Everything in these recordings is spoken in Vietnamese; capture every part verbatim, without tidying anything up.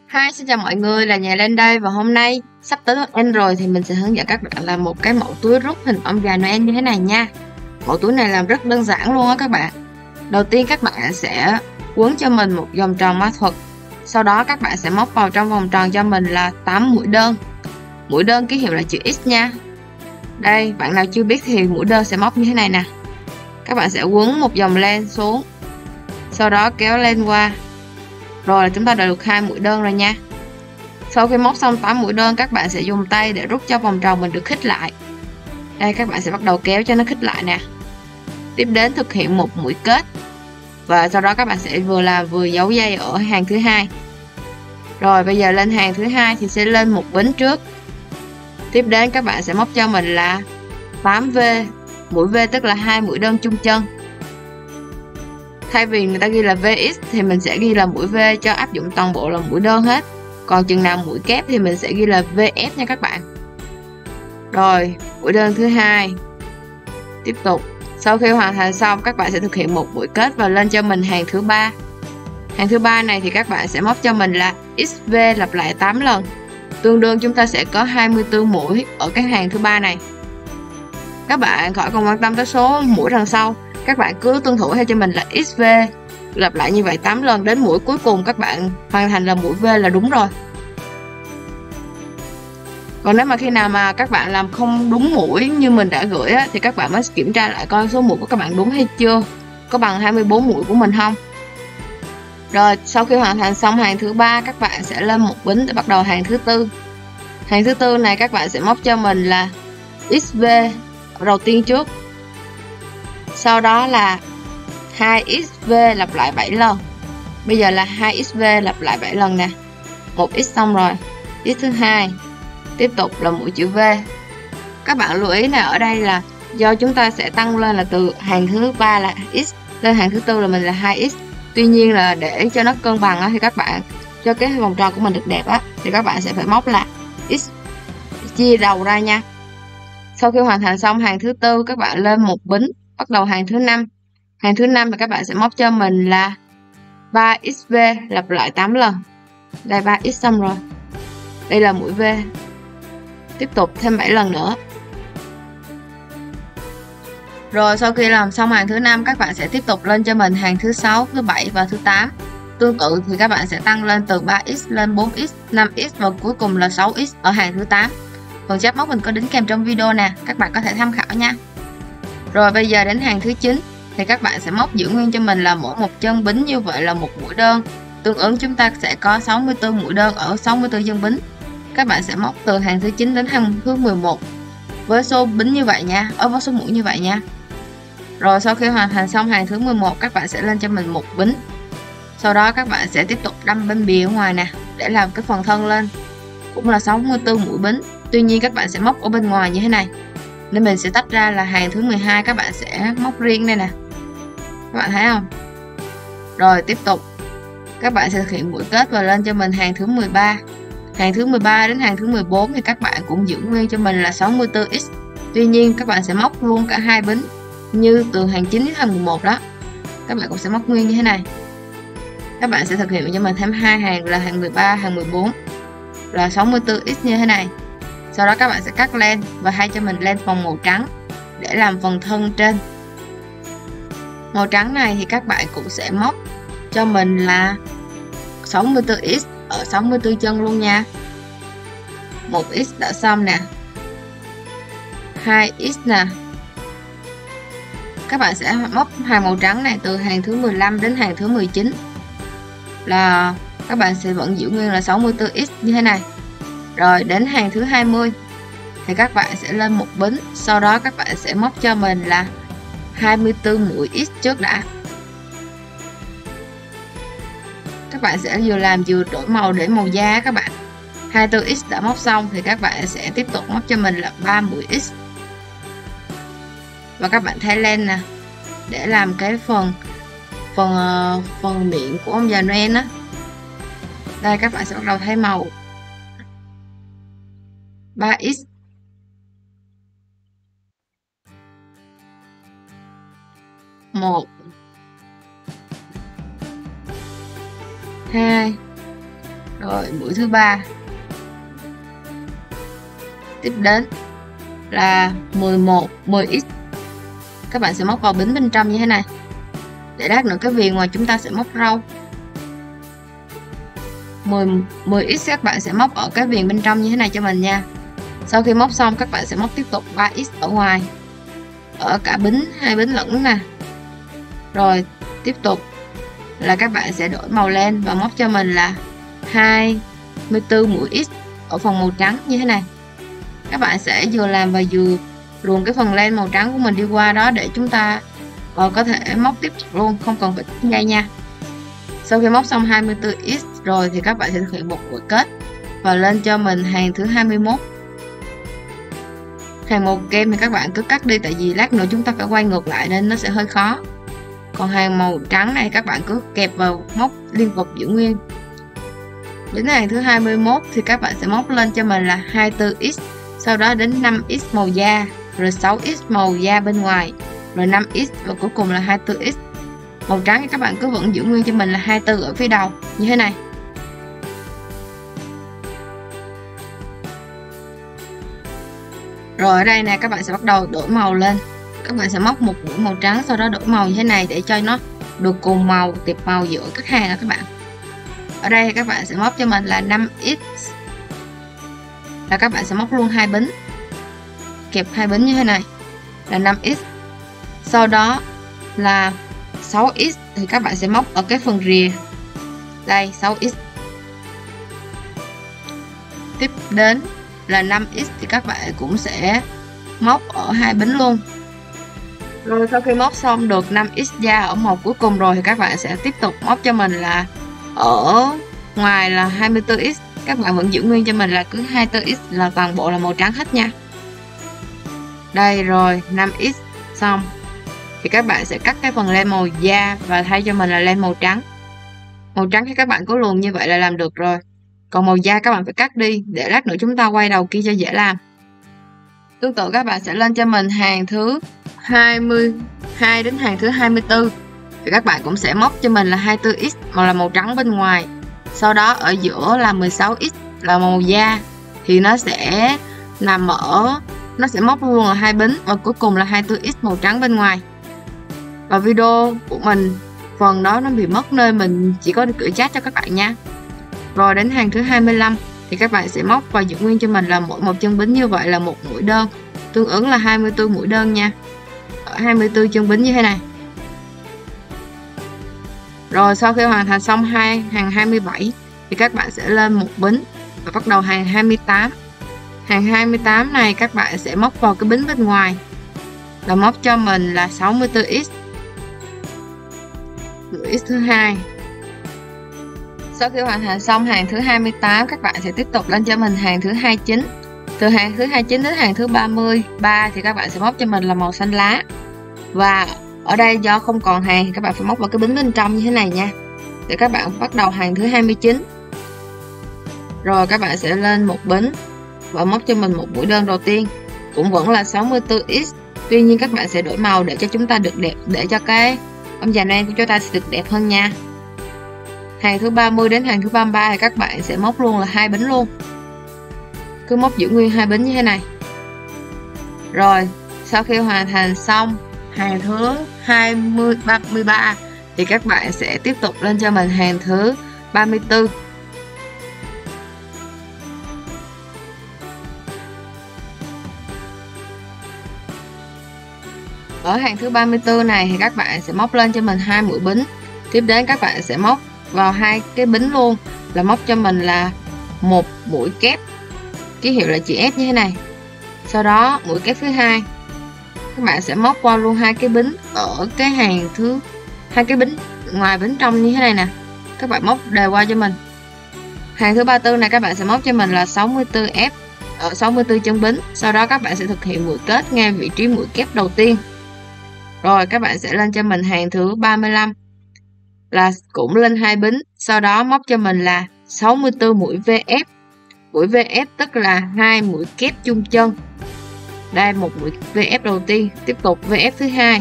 Hi, xin chào mọi người, là Nhà lên đây và hôm nay sắp tới Noel rồi thì mình sẽ hướng dẫn các bạn làm một cái mẫu túi rút hình ông già Noel như thế này nha. Mẫu túi này làm rất đơn giản luôn á các bạn. Đầu tiên các bạn sẽ quấn cho mình một vòng tròn ma thuật. Sau đó các bạn sẽ móc vào trong vòng tròn cho mình là tám mũi đơn. Mũi đơn ký hiệu là chữ X nha. Đây, bạn nào chưa biết thì mũi đơn sẽ móc như thế này nè. Các bạn sẽ quấn một vòng len xuống. Sau đó kéo len qua. Rồi là chúng ta đã được hai mũi đơn rồi nha. Sau khi móc xong tám mũi đơn, các bạn sẽ dùng tay để rút cho vòng tròn mình được khít lại. Đây, các bạn sẽ bắt đầu kéo cho nó khít lại nè. Tiếp đến thực hiện một mũi kết. Và sau đó các bạn sẽ vừa làm vừa giấu dây ở hàng thứ hai. Rồi bây giờ lên hàng thứ hai thì sẽ lên một bính trước. Tiếp đến các bạn sẽ móc cho mình là tám vê. Mũi V tức là hai mũi đơn chung chân. Thay vì người ta ghi là vê ích thì mình sẽ ghi là mũi V cho áp dụng toàn bộ là mũi đơn hết. Còn chừng nào mũi kép thì mình sẽ ghi là vê ép nha các bạn. Rồi, mũi đơn thứ hai. Tiếp tục. Sau khi hoàn thành xong, các bạn sẽ thực hiện một mũi kết và lên cho mình hàng thứ ba. Hàng thứ ba này thì các bạn sẽ móc cho mình là ích vê lặp lại tám lần. Tương đương chúng ta sẽ có hai mươi tư mũi ở cái hàng thứ ba này. Các bạn khỏi còn quan tâm tới số mũi đằng sau, các bạn cứ tuân thủ theo cho mình là ích vê lặp lại như vậy tám lần, đến mũi cuối cùng các bạn hoàn thành là mũi V là đúng rồi. Còn nếu mà khi nào mà các bạn làm không đúng mũi như mình đã gửi á, thì các bạn mới kiểm tra lại coi số mũi của các bạn đúng hay chưa, có bằng hai mươi bốn mũi của mình không. Rồi sau khi hoàn thành xong hàng thứ ba, các bạn sẽ lên một bính để bắt đầu hàng thứ tư. Hàng thứ tư này các bạn sẽ móc cho mình là ích vê đầu tiên trước, sau đó là hai ích vê lặp lại bảy lần. Bây giờ là hai ích vê lặp lại bảy lần nè. Một x xong rồi, x thứ hai. Tiếp tục là mũi chữ V. Các bạn lưu ý là ở đây là do chúng ta sẽ tăng lên là từ hàng thứ ba là x lên hàng thứ tư là mình là hai x. Tuy nhiên là để cho nó cân bằng á, thì các bạn cho cái vòng tròn của mình được đẹp á, thì các bạn sẽ phải móc là x chia đầu ra nha. Sau khi hoàn thành xong hàng thứ tư, các bạn lên một bính bắt đầu hàng thứ năm. Hàng thứ năm thì các bạn sẽ móc cho mình là ba ích vê lặp lại tám lần. Đây, ba x xong rồi. Đây là mũi V. Tiếp tục thêm bảy lần nữa. Rồi sau khi làm xong hàng thứ năm, các bạn sẽ tiếp tục lên cho mình hàng thứ sáu, thứ bảy và thứ tám. Tương tự thì các bạn sẽ tăng lên từ ba x lên bốn x, năm x và cuối cùng là sáu x ở hàng thứ tám. Phần chép móc mình có đính kèm trong video nè, các bạn có thể tham khảo nha. Rồi bây giờ đến hàng thứ chín thì các bạn sẽ móc giữ nguyên cho mình là mỗi một chân bính như vậy là một mũi đơn. Tương ứng chúng ta sẽ có sáu mươi tư mũi đơn ở sáu mươi tư chân bính. Các bạn sẽ móc từ hàng thứ chín đến hàng thứ mười một với số bính như vậy nha, ở với số mũi như vậy nha. Rồi sau khi hoàn thành xong hàng thứ mười một, các bạn sẽ lên cho mình một bính. Sau đó các bạn sẽ tiếp tục đâm bên bìa ngoài nè để làm cái phần thân lên, cũng là sáu mươi tư mũi bính. Tuy nhiên các bạn sẽ móc ở bên ngoài như thế này, nên mình sẽ tách ra là hàng thứ mười hai các bạn sẽ móc riêng đây nè. Các bạn thấy không? Rồi tiếp tục các bạn sẽ thực hiện mũi kết và lên cho mình hàng thứ mười ba. Hàng thứ mười ba đến hàng thứ mười bốn thì các bạn cũng giữ nguyên cho mình là sáu mươi tư x. Tuy nhiên các bạn sẽ móc luôn cả hai bính, như từ hàng chín đến hàng mười một đó. Các bạn cũng sẽ móc nguyên như thế này. Các bạn sẽ thực hiện cho mình thêm hai hàng là hàng mười ba, hàng mười bốn là sáu mươi tư x như thế này. Sau đó các bạn sẽ cắt len và thay cho mình len vòng màu trắng để làm phần thân trên. Màu trắng này thì các bạn cũng sẽ móc cho mình là sáu mươi tư x ở sáu mươi tư chân luôn nha. một x đã xong nè, hai x nè. Các bạn sẽ móc hàng màu trắng này từ hàng thứ mười lăm đến hàng thứ mười chín là các bạn sẽ vẫn giữ nguyên là sáu mươi tư x như thế này. Rồi đến hàng thứ hai mươi thì các bạn sẽ lên một bính, sau đó các bạn sẽ móc cho mình là hai mươi tư mũi x trước đã. Các bạn sẽ vừa làm vừa đổi màu để màu da các bạn. hai mươi tư x đã móc xong thì các bạn sẽ tiếp tục móc cho mình là ba mũi x. Và các bạn thay len nè để làm cái phần phần phần miệng của ông già Noel á. Đây các bạn sẽ bắt đầu thay màu. ba x. một hai Rồi mũi thứ ba. Tiếp đến là mười một, mười x. Các bạn sẽ móc vào bính bên trong như thế này. Để lát nữa cái viền ngoài chúng ta sẽ móc râu. mười, mười x các bạn sẽ móc ở cái viền bên trong như thế này cho mình nha. Sau khi móc xong các bạn sẽ móc tiếp tục ba x ở ngoài, ở cả bính, hai bính lẫn nè. Rồi tiếp tục là các bạn sẽ đổi màu len và móc cho mình là hai mươi tư mũi x ở phần màu trắng như thế này. Các bạn sẽ vừa làm và vừa luồn cái phần len màu trắng của mình đi qua đó để chúng ta uh, có thể móc tiếp tục luôn, không cần phải cắt dây nha. Sau khi móc xong hai mươi tư x rồi thì các bạn sẽ thực hiện một mũi kết và lên cho mình hàng thứ hai mươi mốt. Hàng màu kem thì các bạn cứ cắt đi, tại vì lát nữa chúng ta phải quay ngược lại nên nó sẽ hơi khó. Còn hàng màu trắng này các bạn cứ kẹp vào móc liên tục giữ nguyên. Đến hàng thứ hai mươi mốt thì các bạn sẽ móc lên cho mình là hai mươi tư x, sau đó đến năm x màu da, rồi sáu x màu da bên ngoài, rồi năm x và cuối cùng là hai mươi tư x. Màu trắng thì các bạn cứ vẫn giữ nguyên cho mình là hai mươi tư ở phía đầu như thế này. Rồi ở đây nè các bạn sẽ bắt đầu đổi màu lên. Các bạn sẽ móc một mũi màu trắng, sau đó đổi màu như thế này để cho nó được cùng màu, tiệp màu giữa các hàng đó các bạn. Ở đây các bạn sẽ móc cho mình là năm x, là các bạn sẽ móc luôn hai bính, kẹp hai bính như thế này là năm x. Sau đó là sáu x thì các bạn sẽ móc ở cái phần rìa đây, sáu x. Tiếp đến là năm x thì các bạn cũng sẽ móc ở hai bính luôn. Rồi sau khi móc xong được năm x da ở màu cuối cùng rồi thì các bạn sẽ tiếp tục móc cho mình là ở ngoài là hai mươi tư x. Các bạn vẫn giữ nguyên cho mình là cứ hai mươi tư x là toàn bộ là màu trắng hết nha. Đây rồi, năm x xong thì các bạn sẽ cắt cái phần len màu da và thay cho mình là len màu trắng. Màu trắng thì các bạn cứ luồn như vậy là làm được rồi. Còn màu da các bạn phải cắt đi để lát nữa chúng ta quay đầu kia cho dễ làm. Tương tự các bạn sẽ lên cho mình hàng thứ hai mươi hai đến hàng thứ hai mươi tư thì các bạn cũng sẽ móc cho mình là hai mươi tư x màu là màu trắng bên ngoài. Sau đó ở giữa là mười sáu x là màu da thì nó sẽ nằm ở, nó sẽ móc luôn ở hai bính và cuối cùng là hai mươi tư x màu trắng bên ngoài. Và video của mình phần đó nó bị mất nơi mình chỉ có gửi chat cho các bạn nha. Rồi đến hàng thứ hai mươi lăm thì các bạn sẽ móc và giữ nguyên cho mình là mỗi một chân bính như vậy là một mũi đơn, tương ứng là hai mươi tư mũi đơn nha, ở hai mươi tư chân bính như thế này. Rồi sau khi hoàn thành xong hai hàng hai mươi bảy thì các bạn sẽ lên một bính và bắt đầu hàng hai mươi tám. Hàng hai mươi tám này các bạn sẽ móc vào cái bính bên ngoài là móc cho mình là sáu mươi tư x, mũi x thứ hai. Sau khi hoàn thành xong hàng thứ hai mươi tám các bạn sẽ tiếp tục lên cho mình hàng thứ hai mươi chín. Từ hàng thứ hai mươi chín đến hàng thứ ba mươi ba thì các bạn sẽ móc cho mình là màu xanh lá. Và ở đây do không còn hàng thì các bạn phải móc vào cái bính bên trong như thế này nha. Để các bạn bắt đầu hàng thứ hai mươi chín. Rồi các bạn sẽ lên một bính và móc cho mình một mũi đơn đầu tiên, cũng vẫn là sáu mươi tư x. Tuy nhiên các bạn sẽ đổi màu để cho chúng ta được đẹp, để cho cái ông già Noel của chúng ta sẽ được đẹp hơn nha. Hàng thứ ba mươi đến hàng thứ ba mươi ba thì các bạn sẽ móc luôn là hai bính luôn. Cứ móc giữ nguyên hai bính như thế này. Rồi, sau khi hoàn thành xong hàng thứ hai mươi, ba mươi ba thì các bạn sẽ tiếp tục lên cho mình hàng thứ ba mươi tư. Ở hàng thứ ba mươi tư này thì các bạn sẽ móc lên cho mình hai mũi bính. Tiếp đến các bạn sẽ móc vào hai cái bính luôn, là móc cho mình là một mũi kép ký hiệu là chữ S như thế này. Sau đó mũi kép thứ hai các bạn sẽ móc qua luôn hai cái bính ở cái hàng thứ hai cái bính ngoài bính trong như thế này nè, các bạn móc đều qua cho mình. Hàng thứ ba mươi tư này các bạn sẽ móc cho mình là sáu mươi tư F ở sáu mươi tư chân bính. Sau đó các bạn sẽ thực hiện mũi kết ngay vị trí mũi kép đầu tiên. Rồi các bạn sẽ lên cho mình hàng thứ ba mươi lăm là cũng lên hai bính, sau đó móc cho mình là sáu mươi tư mũi vê ép. Mũi vê ép tức là hai mũi kép chung chân. Đây một mũi vê ép đầu tiên, tiếp tục vê ép thứ hai.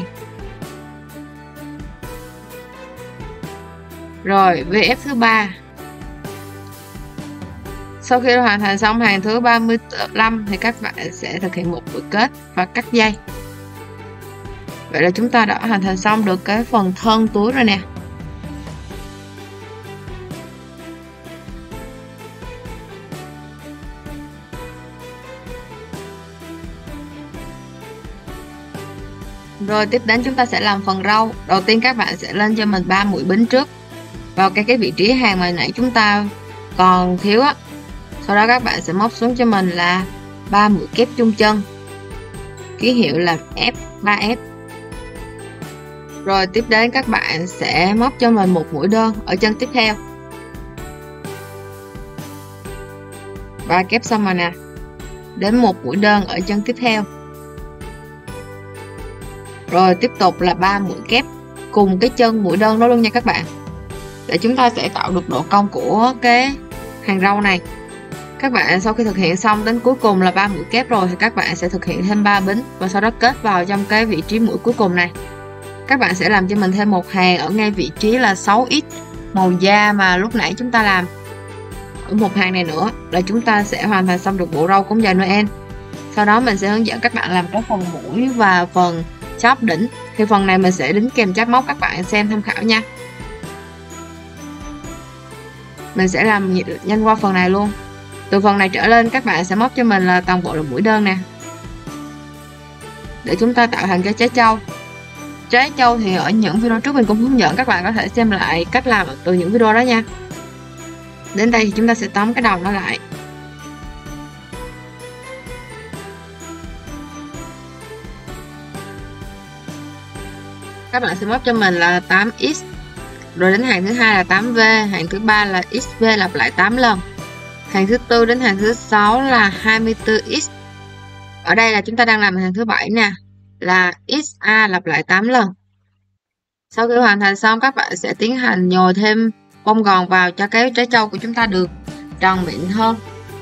Rồi vê ép thứ ba. Sau khi hoàn thành xong hàng thứ ba mươi lăm thì các bạn sẽ thực hiện một mũi kết và cắt dây. Vậy là chúng ta đã hoàn thành xong được cái phần thân túi rồi nè. Rồi tiếp đến chúng ta sẽ làm phần râu. Đầu tiên các bạn sẽ lên cho mình ba mũi bính trước vào cái cái vị trí hàng mà nãy chúng ta còn thiếu á. Sau đó các bạn sẽ móc xuống cho mình là ba mũi kép chung chân, ký hiệu là F ba F. Rồi tiếp đến các bạn sẽ móc cho mình một mũi đơn ở chân tiếp theo. Ba kép xong rồi nè. Đến một mũi đơn ở chân tiếp theo. Rồi tiếp tục là ba mũi kép cùng cái chân mũi đơn đó luôn nha các bạn. Để chúng ta sẽ tạo được độ cong của cái hàng râu này. Các bạn sau khi thực hiện xong đến cuối cùng là ba mũi kép rồi thì các bạn sẽ thực hiện thêm ba bính và sau đó kết vào trong cái vị trí mũi cuối cùng này. Các bạn sẽ làm cho mình thêm một hàng ở ngay vị trí là sáu x màu da mà lúc nãy chúng ta làm. Ở một hàng này nữa là chúng ta sẽ hoàn thành xong được bộ râu cúng già Noel. Sau đó mình sẽ hướng dẫn các bạn làm cái phần mũi và phần chóp đỉnh. Thì phần này mình sẽ đính kèm chắp móc các bạn xem tham khảo nha. Mình sẽ làm nhanh qua phần này luôn. Từ phần này trở lên các bạn sẽ móc cho mình là toàn bộ là mũi đơn nè. Để chúng ta tạo thành cái trái trâu. Trái trâu thì ở những video trước mình cũng hướng dẫn, các bạn có thể xem lại cách làm từ những video đó nha. Đến đây thì chúng ta sẽ tóm cái đầu nó lại. Các bạn sẽ móc cho mình là tám x. Rồi đến hàng thứ hai là tám V, hàng thứ ba là ích vê lặp lại tám lần. Hàng thứ tư đến hàng thứ sáu là hai mươi tư x. Ở đây là chúng ta đang làm hàng thứ bảy nè, là ích a lặp lại tám lần. Sau khi hoàn thành xong các bạn sẽ tiến hành nhồi thêm bông gòn vào cho cái trái trâu của chúng ta được tròn mịn hơn.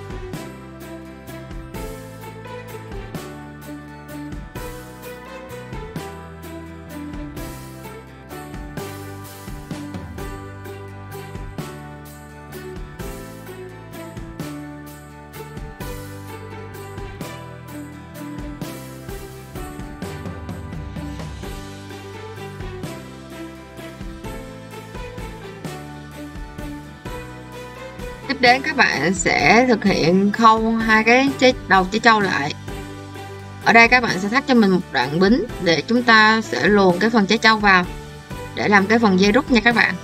Tiếp đến các bạn sẽ thực hiện khâu hai cái trái, đầu trái trâu lại. Ở đây các bạn sẽ thắt cho mình một đoạn bính để chúng ta sẽ luồn cái phần trái trâu vào để làm cái phần dây rút nha các bạn.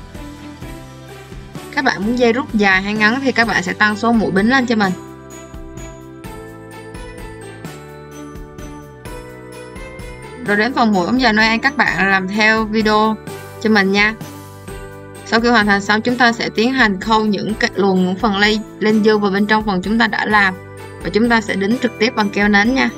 Các bạn muốn dây rút dài hay ngắn thì các bạn sẽ tăng số mũi bính lên cho mình. Rồi đến phần mũi ống già Noel các bạn làm theo video cho mình nha. Sau khi hoàn thành xong chúng ta sẽ tiến hành khâu những cái luồn những phần lên lên dư vào bên trong phần chúng ta đã làm và chúng ta sẽ đính trực tiếp bằng keo nến nha.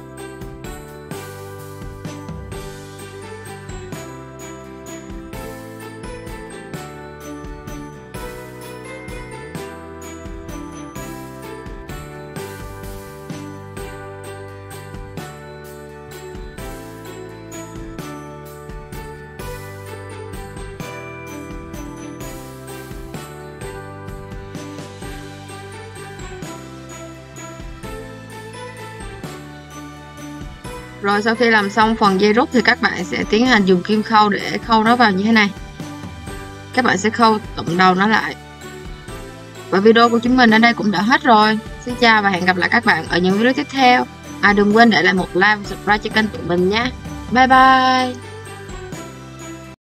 Rồi sau khi làm xong phần dây rút thì các bạn sẽ tiến hành dùng kim khâu để khâu nó vào như thế này. Các bạn sẽ khâu tụm đầu nó lại. Và video của chúng mình ở đây cũng đã hết rồi. Xin chào và hẹn gặp lại các bạn ở những video tiếp theo. À đừng quên để lại một like và subscribe cho kênh của mình nhé. Bye bye.